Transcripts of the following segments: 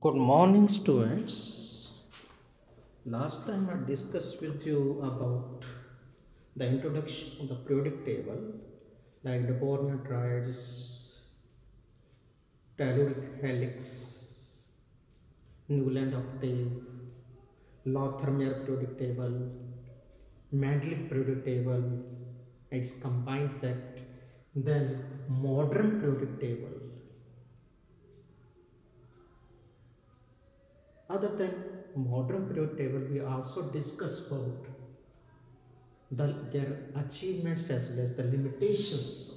Good morning, students. Last time I discussed with you about the introduction of the periodic table, like the Bohr-Matrides, telluric helix, Newland octave, Lothermeyer periodic table, Mendeleev periodic table, its combined effect, then modern periodic table. Other than modern periodic table, we also discuss about their achievements as well as the limitations.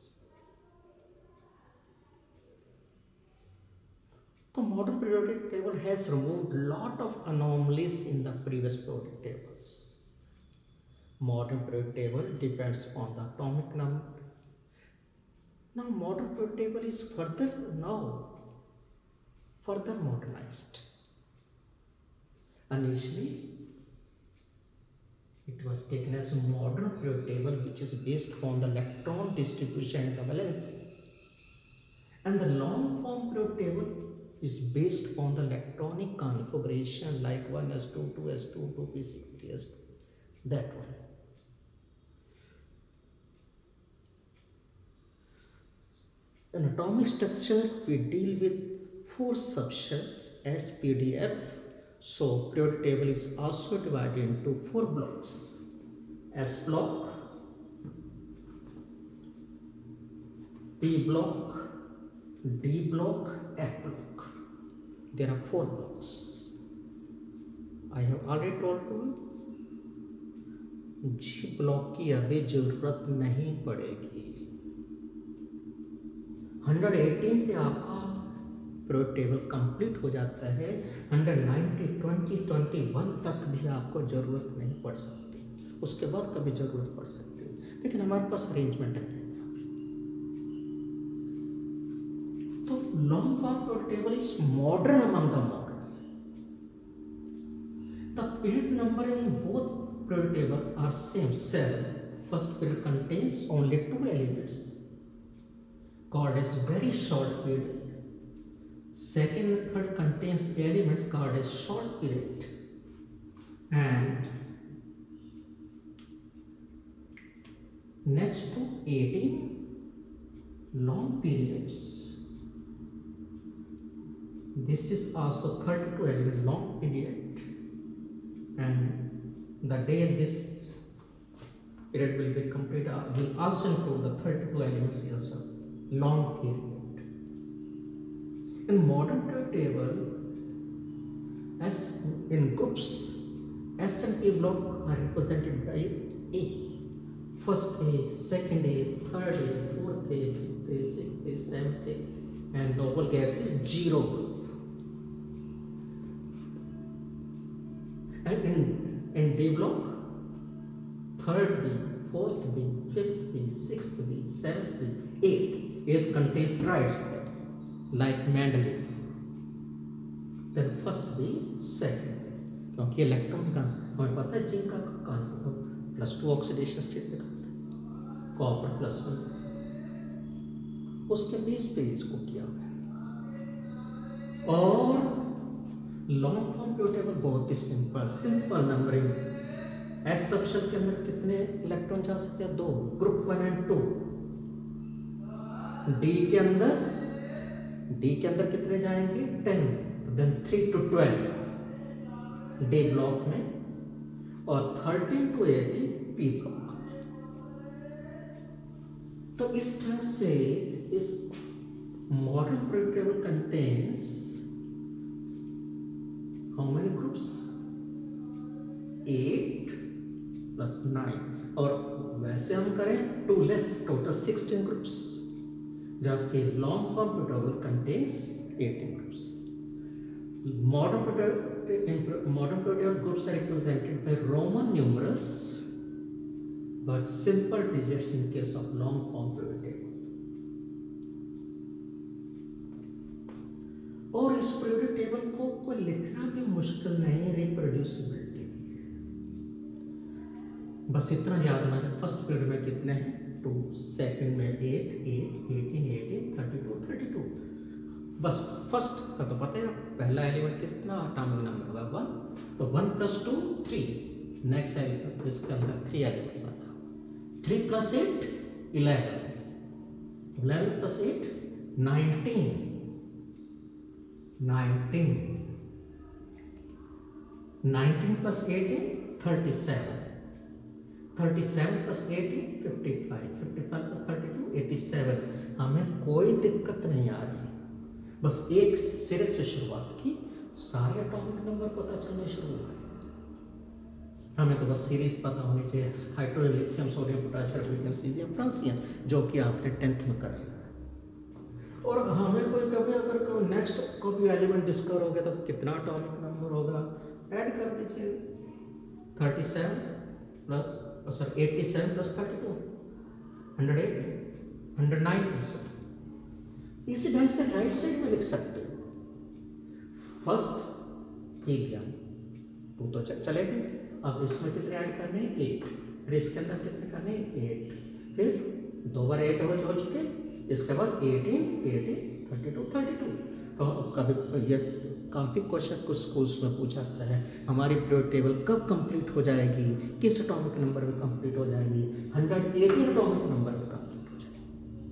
The modern periodic table has removed a lot of anomalies in the previous periodic tables. Modern periodic table depends on the atomic number. Now modern periodic table is further modernized. Initially, it was taken as a modern periodic table which is based on the electron distribution and the valency. And the long form periodic table is based on the electronic configuration like 1s2, 2s2, 2p6, 3s2, that one. In atomic structure, we deal with 4 subshells as PDF. So periodic table is also divided into 4 blocks: S block, P block, D block, F block. There are 4 blocks. I have already told you जी block की अभी जरूरत नहीं पड़ेगी। 118 पे आपका period table complete हो जाता है। 190, 20, 21 तक भी आपको जरूरत नहीं पड़ सकती, उसके बाद कभी जरूरत पड़ सकती है, लेकिन हमारे पास अरेंजमेंट है। तो long form period table is modern among the modern. The period number in both periodic table are same 7. First period contains only 2 elements called as very short period. Second and third contains elements called as short period. And next to 18 long periods. This is also 32 element long period, and the day this period will be completed will also include the 32 elements also long period. In modern period table, as in groups, S and P block are represented by A. First A, second A, third A, fourth A, fifth A, sixth A, seventh A, and noble gas is 0 group. And in D block, third B, fourth B, fifth B, sixth B, seventh B, eighth. Eighth contains triads like Mendeleev. Then first B, second B. क्योंकि electron का हमें पता है zinc का +2 oxidation state दिखाता है, copper +1, उसके base पे इसको किया गया। और लॉन्ग फॉर्म पीरियड टेबल बहुत ही सिंपल नंबरिंग। एस सबशेल के अंदर कितने इलेक्ट्रॉन जा सकते हैं? 2, ग्रुप 1 एंड 2। डी के अंदर कितने जाएंगे? 10, देन 3 to 12 डी ब्लॉक में, और 13 to 18 पी ब्लॉक में। तो इस तरह से इस modern period table contains how many groups? 8 plus 9, और वैसे हम करें 2 less, total 16 groups, जबकि long form period table contains 18 groups. Modern period table groups are represented by Roman numerals but simple digits in case of long form period table. और इस periodic table को लिखना भी मुश्किल नहीं, रिप्रोड्यूसिबिलिटी भी है। बस इतना याद होना चाहिए, फर्स्ट पीरियड में कितने हैं? 2, सेकंड में 8, 8, 18, 18, 32, 32, बस फर्स्ट का तो पता है, पहला एलिमेंट कितना एटॉमिक नंबर होगा 1, तो 1 + 2 3, नेक्स्ट एलिमेंट इसके अंदर 3 एलिमेंट बना, 3 + 8 11, 11 + 8 19, 19 + 18 37, 37 + 18 55, 55 + 32 87। हमें कोई दिक्कत नहीं आ रही, बस एक सिरे से शुरुआत की, सारे एटॉमिक नंबर पता चलने शुरू हो गए। हमें तो बस सीरीज पता होनी चाहिए, hydrogen, lithium, sodium, potassium, rubidium, caesium, francium, जो कि आपने 10th में कर लिया। और हमें कोई कभी अगर कोई नेक्स्ट कोई एलिमेंट डिस्कवर हो गया तो कितना एटॉमिक नंबर होगा, ऐड कर दीजिए 37 प्लस 87 + 32 180 190। इसी ढंग से राइट साइड में लिख सकते हो, फर्स्ट हीलियम 2 तो चलेगी, अब इसमें कितने ऐड करने हैं 8, फिर इसके अंदर कितने करने हैं 8, फिर 2 बार 8 हो चुके, इसके बाद 18 18 32 32। तो कभी ये काफ़ी क्वेश्चन कुछ स्कूल्स में पूछा जाता है, हमारी पीरियड टेबल कब कंप्लीट हो जाएगी, किस एटॉमिक नंबर में कंप्लीट हो जाएगी, 180 एटॉमिक नंबर में कंप्लीट हो जाएगी।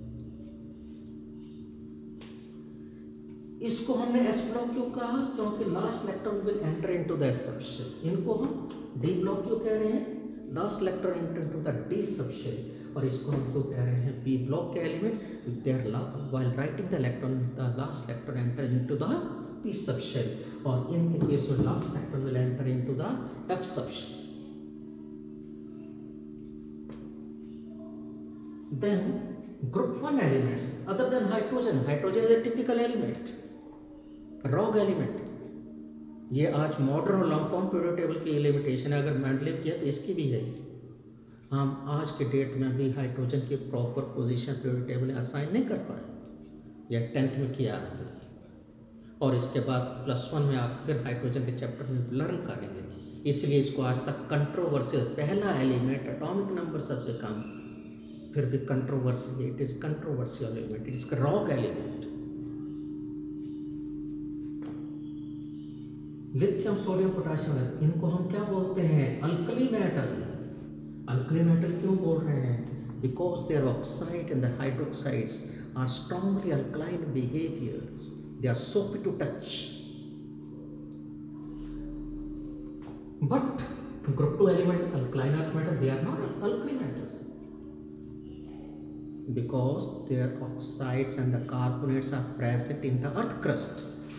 इसको हमने एस ब्लॉक क्यों कहा, क्योंकि last electron will enter into the S subshell. इनको हम डी ब्लॉक क्यों कह रहे हैं, last electron enter into the D subshell. और इसको हम क्यों कह रहे हैं पी ब्लॉक के element, there while writing the electron the last electron enter into the P subshell, और in the case of last electron will enter into the F subshell. Then group 1 elements other than hydrogen, hydrogen is a typical element, rogue element. ये आज modern और long form period table की limitation है, अगर Mendeleev किया तो इसकी भी है। हम आज के डेट में भी हाइड्रोजन की proper position period table assign नहीं कर पाए, या 10th में किया और इसके बाद +1 में आप फिर हाइड्रोजन के चैप्टर में लर्न करेंगे, इसलिए इसको आज तक कंट्रोवर्शियल, पहला एलिमेंट एटॉमिक नंबर सबसे कम, फिर भी controversy, it is controversial element, it is rogue element. Lithium, sodium, potassium, इनको हम क्या बोलते हैं, अल्कली मेटल। अल्कली मेटल क्यों बोल रहे हैं, because their oxide and the hydroxides are strongly alkaline behaviour, they are soapy to touch. But group 2 elements, alkaline earth metals, they are not alkali metals, because their oxides and the carbonates are present in the earth crust,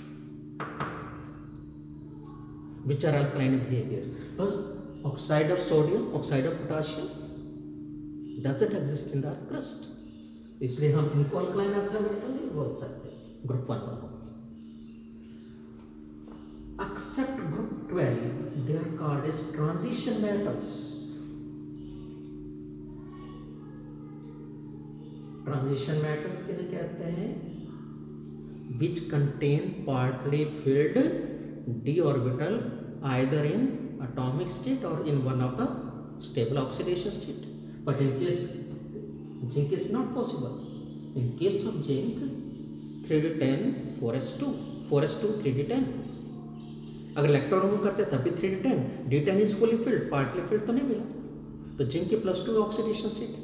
which are alkaline in behavior. But oxide of sodium, oxide of potassium doesn't exist in the earth crust, इसलिए हम इनको alkaline earth metal नहीं बोल सकते group 1 वालों। Except group 12, they are called as transition metals. Transition metals किन्हें कहते हैं, which contain partly filled d orbital either in atomic state or in one of the stable oxidation state. But in case zinc is not possible. In case of zinc 3d10 4s2 4s2 3d10, अगर electron remove करते तब भी 3d10, d10 is fully filled, partly filled तो नहीं मिला, तो zinc की +2 oxidation state.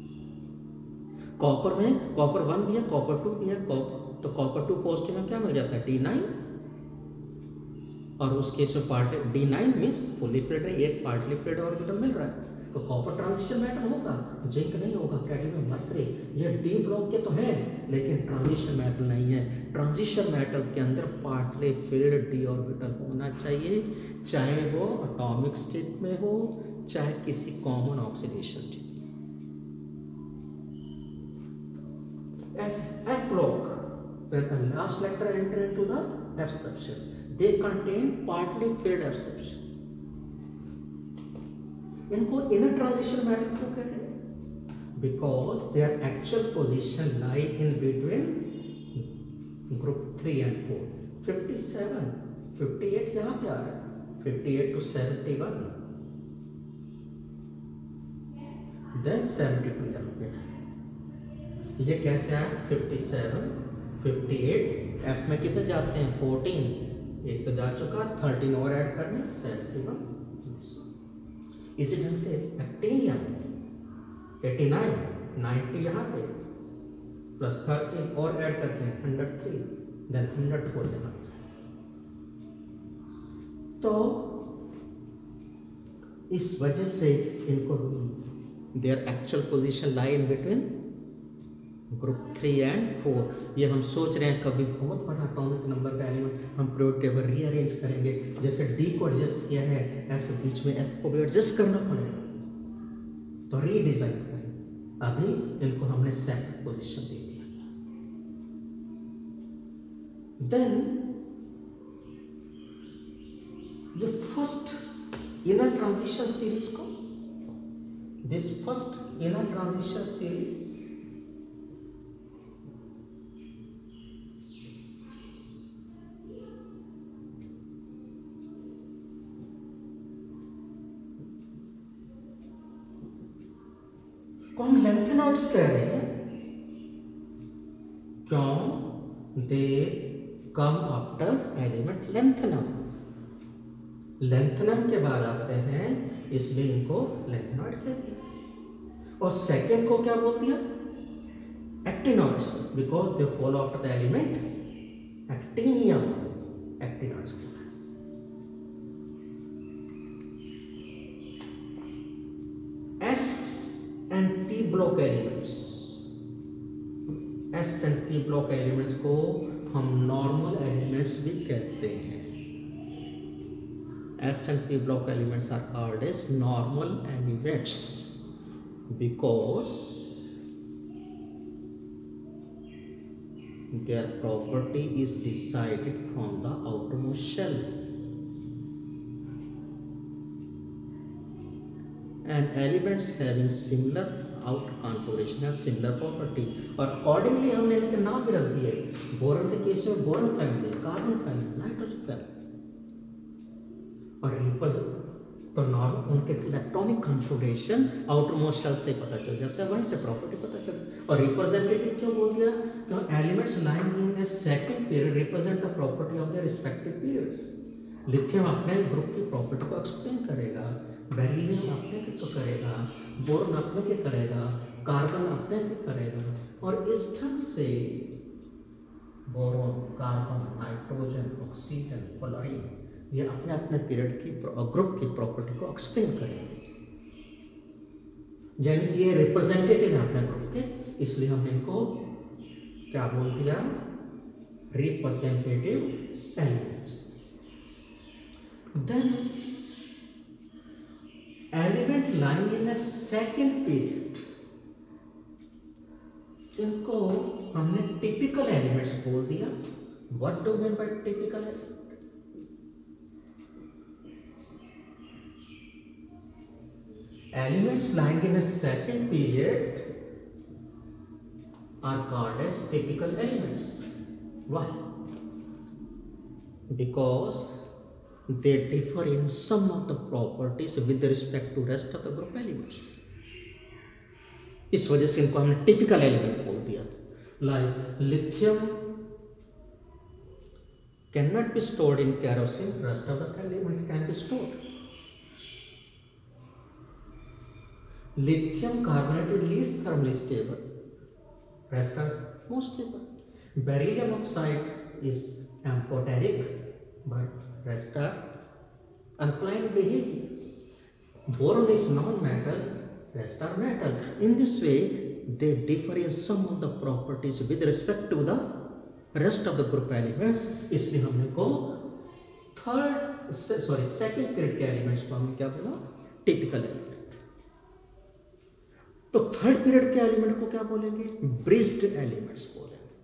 Copper में कॉपर 1 भी है, कॉपर 2 भी है, तो कॉपर 2 पॉजिटिव में क्या मिल जाता है D9, और उस केस में part D9 means fully filled है, एक पार्टली फिल्ड ऑर्बिटल मिल रहा है, तो कॉपर ट्रांजिशन मेटल होगा, जिंक नहीं होगा, कैडमियम मरकरी। ये डी ब्लॉक के तो है लेकिन ट्रांजिशन मेटल नहीं है। ट्रांजिशन मेटल के अंदर पार्टली फिल्ड डी ऑर्बिटल होना चाहिए, चाहे वो एटॉमिक स्टेट में हो चाहे किसी common oxidation state. As F block, when the last electron enter into the F subshell, they contain partly filled F subshell. इनको inner transition metal क्यों कह रहे हैं? Because their actual position lie in between group 3 and 4. 57, 58 यहाँ पे आ रहा है, 58 to 71, then 72 यहाँ पे। ये कैसे आया, 57, 58, एफ में कितने जाते हैं 14, एक तो जा चुका, 13 और ऐड करने 71। इसी ढंग से एक्टिनियम 89, 90 यहाँ पे प्लस 13 और ऐड करते हैं 103, देन 104 यहाँ पे। तो इस वजह से इनको their actual position lie in between group 3 and 4। ये हम सोच रहे हैं कभी बहुत बड़ा एटॉमिक नंबर का एलिमेंट हम पीरियोडिक टेबल रीअरेंज करेंगे, जैसे डी को एडजस्ट किया है ऐसे बीच में एफ को भी एडजस्ट करना पड़ेगा, तो रीडिजाइन करें। अभी इनको हमने सेकंड पोजीशन दे दिया। देन ये फर्स्ट इनर ट्रांजिशन सीरीज को, this first inner transition series को हम लेंथेनॉइड्स कह रहे हैं, क्यों? They come after element lanthanum. Lanthanum के बाद आते हैं, इसलिए इनको लेंथेनॉइड कह दिया। और सेकंड को क्या बोल दिया? Actinoids, because they follow after the element actinium, actinoids कहलाते हैं। S and p block elements, s and p block elements को हम नॉर्मल एलिमेंट्स भी कहते हैं। S and p block elements are called as normal elements because their property is decided from the outermost shell, and elements having similar outer configuration has similar property। और accordingly हमने इनके नाम भी रख दिए। बोरॉन के केस में boron family, carbon family, nitrogen family. और रिप्रेजेंट तो नॉर्मल उनके electronic configuration outermost shell से पता चल जाता है, वहीं से प्रॉपर्टी पता चल। और रिप्रेजेंटेटिव क्यों बोल दिया? क्योंकि elements lying in a second period represent the property of their respective periods. Lithium अपने ग्रुप की प्रॉपर्टी को एक्सप्लेन करेगा, बेरिलियम अपने के करेगा, बोरॉन अपने के करेगा, कार्बन अपने के करेगा। और इस ढंग से boron, carbon, nitrogen, oxygen, fluorine ये अपने अपने पीरियड की ग्रुप की प्रॉपर्टी को एक्सप्लेन करेंगे। यानी कि ये रिप्रेजेंटेटिव है अपने ग्रुप के, इसलिए हमने इनको क्या बोल दिया? Representative elements. Then element lying in a second period, इनको हमने टिपिकल एलिमेंट्स बोल दिया। What do mean by typical element? Elements lying in a second period are called as typical elements. Why? Because they differ in some of the properties with respect to rest of the group elements. इस वजह से इनको हमने typical element बोल दिया। Like lithium cannot be stored in kerosene, rest of the element can be stored. Lithium carbonate is least thermally stable, rest are most stable. Beryllium oxide is amphoteric, but rest are alkaline behavior. Boron is non-metal, rest are metal. In this way, they differ in some of the properties with respect to the rest of the group elements. इसलिए हमने को second period के elements को हमने क्या बोला? Typical element. तो third period के एलिमेंट को क्या बोलेंगे? ब्रिज्ड एलिमेंट्स बोलेंगे।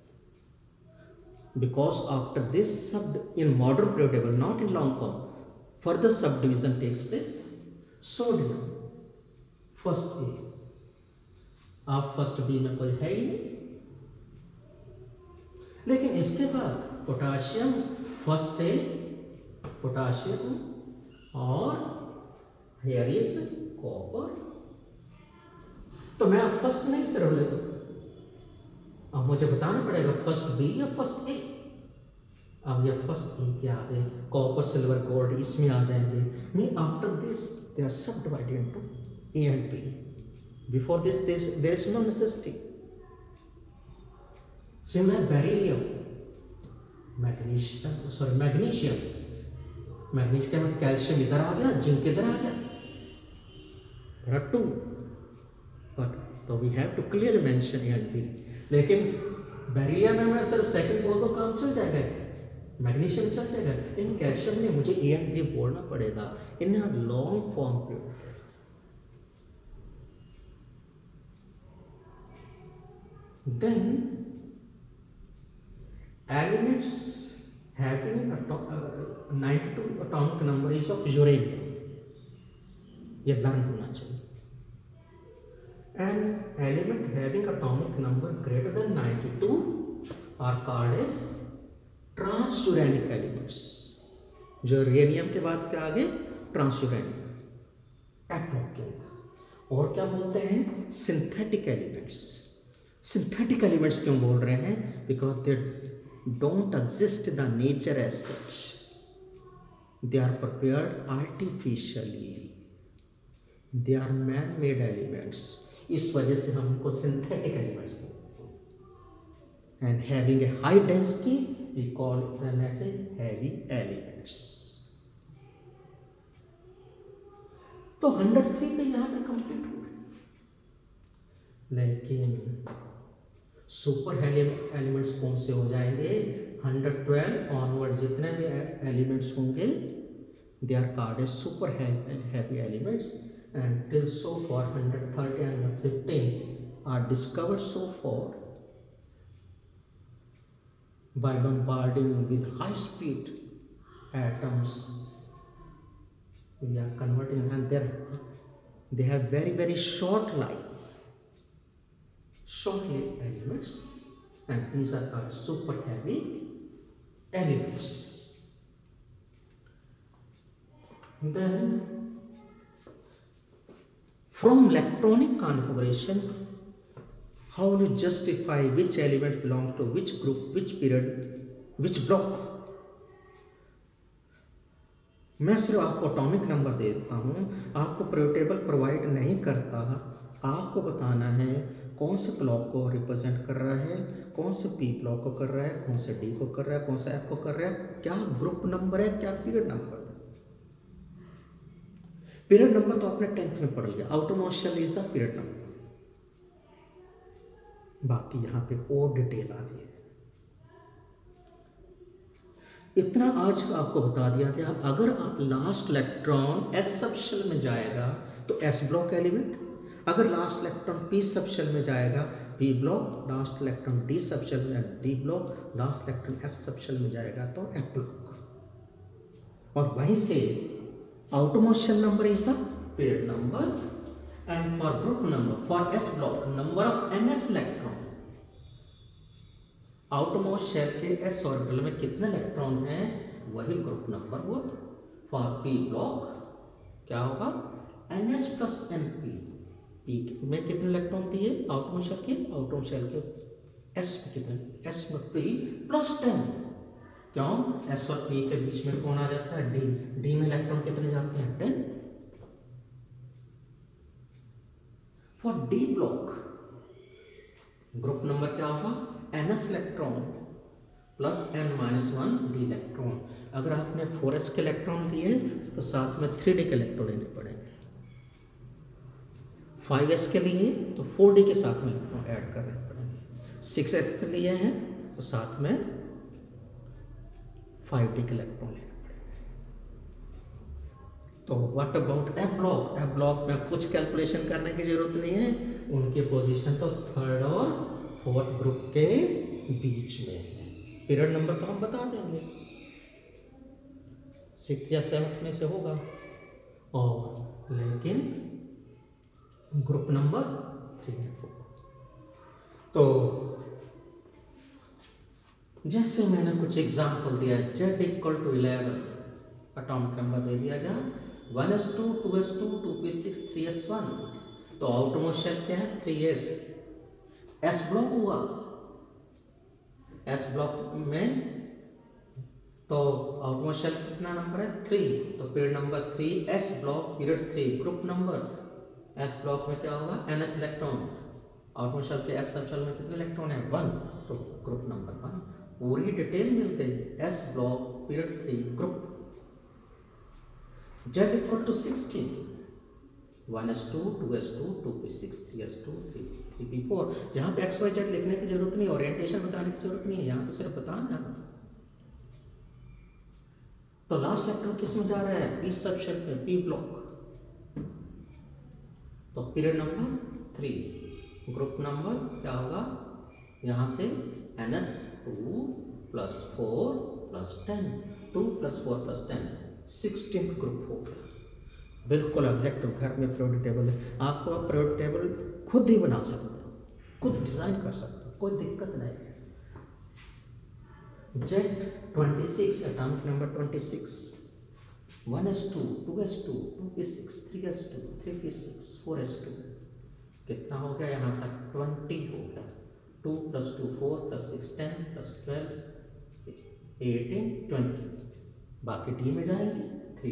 Because after this sub in modern period table, not in long form, further subdivision takes place. Sodium first A, आप फर्स्ट बी में कोई है ही नहीं। लेकिन इसके बाद पोटाशियम फर्स्ट ए, पोटाशियम और हियर इज कॉपर। तो मैं आप फर्स्ट नहीं सिर्फ ले दो, अब मुझे बताना पड़ेगा फर्स्ट बी या फर्स्ट ए। अब ये फर्स्ट ए के आगे कॉपर सिल्वर गोल्ड इसमें आ जाएंगे। Mean after this they are subdivided into A and B. Before this there is no necessity. Similar beryllium, magnesium, sorry magnesium, magnesium के बाद कैल्शियम इधर आ गया, जिंक इधर आ गया। देयर आर टू, बट तो we have to clearly mention A and B. लेकिन बेरिलियम में मैं सिर्फ सेकंड बोल दो काम चल जाएगा, मैग्नीशियम चल जाएगा, लेकिन कैल्शियम में मुझे ए एंड बी बोलना पड़ेगा इन अ लॉन्ग फॉर्म पे। Then elements having 92 atomic number is of uranium, ये लर्न होना चाहिए। An element having atomic number greater than 92 are called as transuranic elements। जो यूरेनियम के बाद क्या आगे ट्रांसयूरेनिक एटॉमिक के अंदर। और क्या बोलते हैं सिंथेटिक एलिमेंट्स। सिंथेटिक एलिमेंट्स क्यों बोल रहे हैं? Because they don't exist in the nature as such, they are prepared artificially, they are man-made elements, इस वजह से हम उनको synthetic elements कहते हैं। and having a high density we call them as a heavy elements। तो 103 पे यहाँ पे कंप्लीट हो गए, लेकिन सुपर एलिमेंट्स कौन से हो जाएंगे? 112 ऑनवर्ड जितने भी एलिमेंट्स होंगे they are called as super heavy elements. And till so far 130 and 15 are discovered so far by bombarding with high speed atoms we are converting, and they have very short life, short-lived elements, and these are called super heavy elements. Then from electronic configuration, how will you justify which element belongs to which group, which period, which block? मैं सिर्फ आपको atomic number दे देता हूँ, आपको period table provide नहीं करता। आपको बताना है कौन से ब्लॉक को रिप्रेजेंट कर रहा है, कौन से पी ब्लॉक को कर रहा है, कौन से डी को कर रहा है, कौन सा एफ को कर रहा है, क्या ग्रुप नंबर है, क्या पीरियड नंबर है। पीरियड नंबर तो आपने 10th में पढ़ लिया, outermost shell is the period number. बाकी यहाँ पे और डिटेल आ गई है। इतना आज आपको बता दिया कि अगर आप लास्ट इलेक्ट्रॉन एस सबशेल में जाएगा तो एस ब्लॉक एलिमेंट, अगर लास्ट इलेक्ट्रॉन पी सबशेल में जाएगा p block, last electron d subshell में d block, last electron f subshell में जाएगा तो एफ ब्लॉक। और वहीं से outermost shell number is the period number, and for group number for s block number of ns electron. Outermost shell के s orbital में कितने इलेक्ट्रॉन हैं वही ग्रुप नंबर हुआ। फॉर पी ब्लॉक क्या होगा ns प्लस np। पी में कितने इलेक्ट्रॉन दिए आउटमोस्ट शेल के एस में कितने, एस में पी प्लस 10। क्यों? एस और पी के बीच में कौन आ जाता है डी, डी में इलेक्ट्रॉन कितने जाते हैं 10। For d block group number क्या होगा ns electron plus n-1 d electron. अगर आपने 4s के इलेक्ट्रॉन लिए तो साथ में 3d के इलेक्ट्रॉन लेने पड़ेंगे। 5s के लिए तो 4d के साथ में इलेक्ट्रॉन ऐड करने पड़ेंगे। 6s के लिए हैं तो साथ में 5d के इलेक्ट्रॉन लेने पड़ेंगे। तो what about f block? F block में कुछ कैलकुलेशन करने की जरूरत नहीं है, उनकी पोजीशन तो थर्ड और फोर्थ ग्रुप के बीच में है। पीरियड नंबर तो हम बता देंगे 6th या 7th में से होगा, और लेकिन ग्रुप नंबर 3 है। तो जैसे मैंने कुछ एग्जाम्पल दिया, Z equal to 11 atomic number दे दिया गया 1s2 2s2 2p6 3s1। तो आउटमोस्ट शेल क्या है 3s, एस ब्लॉक हुआ एस ब्लॉक में तो आउटमोस्ट शेल कितना नंबर है 3, तो period number 3 s block period 3 group number s block में क्या होगा ns इलेक्ट्रॉन, आउटमोस्ट शेल के एस सब शेल में कितने इलेक्ट्रॉन है 1, तो ग्रुप नंबर 1। पूरी डिटेल मिल गई s block period 3 group. Z equal to 16, 1s2 2s2 2p6 3s2 3p4। यहाँ पे XYZ लिखने की जरूरत नहीं, ओरिएंटेशन बताने की जरूरत नहीं है, यहाँ तो सिर्फ बताना है। तो लास्ट इलेक्ट्रॉन किस में जा रहा है पी सब शेल में पी ब्लॉक, तो पीरियड नंबर 3 ग्रुप नंबर क्या होगा यहाँ से ns2 + 4 + 10 2 + 4 + 10 16 ग्रुप हो गया। बिल्कुल एग्जैक्ट घर में पीरियोडिक टेबल है, आपको आप पीरियोडिक टेबल खुद ही बना सकते हो, खुद डिजाइन कर सकते हो, कोई दिक्कत नहीं है। Z26 atomic number 26, 1s2 2s2 2p6 3s2 3p6 4s2 कितना हो गया यहाँ तक 20 हो गया। 2 + 2 4 + 6 10 + 12 18 20, बाकी डी में जाएंगे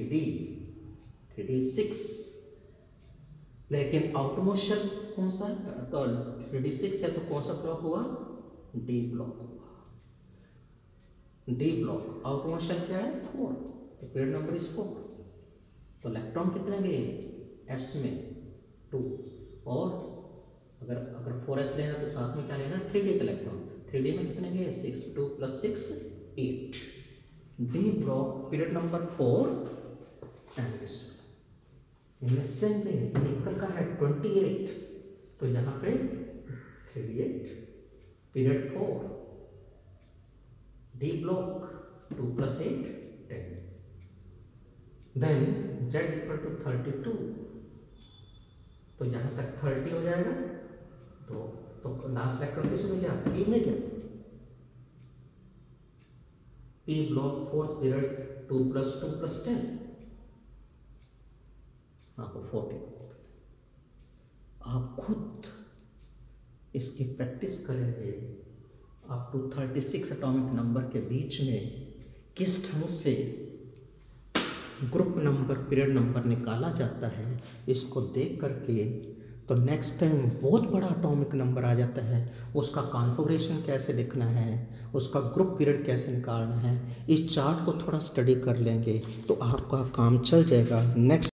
3d 6, लेकिन आउटमोस्ट शेल कौन सा है तो 3d6 है, तो कौन सा ब्लॉक हुआ डी ब्लॉक हुआ। डी ब्लॉक आउटमोस्ट शेल क्या है 4, तो पीरियड नंबर इज 4, तो इलेक्ट्रॉन कितने गए एस में 2, और अगर 4s लेना तो साथ में क्या लेना 3d का इलेक्ट्रॉन, 3d में कितने गए 6, 2 + 6 8। D block period number 4 and this इनमें सेम थिंग निकल का है 28, तो यहाँ पे 38 period 4 d block 2 + 8 10, then Z equal to 32, तो यहाँ तक 30 हो जाएगा, तो लास्ट इलेक्ट्रॉन किस में गया पी में गया, पी ब्लॉक 4 पीरियड 2 + 2 + 10 आपको 40। आप खुद इसकी प्रैक्टिस करेंगे अप टू 36 एटॉमिक नंबर के बीच में किस ढंग से ग्रुप नंबर पीरियड नंबर निकाला जाता है, इसको देख करके तो नेक्स्ट टाइम बहुत बड़ा एटॉमिक नंबर आ जाता है, उसका कॉन्फ़िगरेशन कैसे लिखना है, उसका ग्रुप पीरियड कैसे निकालना है, इस चार्ट को थोड़ा स्टडी कर लेंगे तो आपका काम चल जाएगा। नेक्स्ट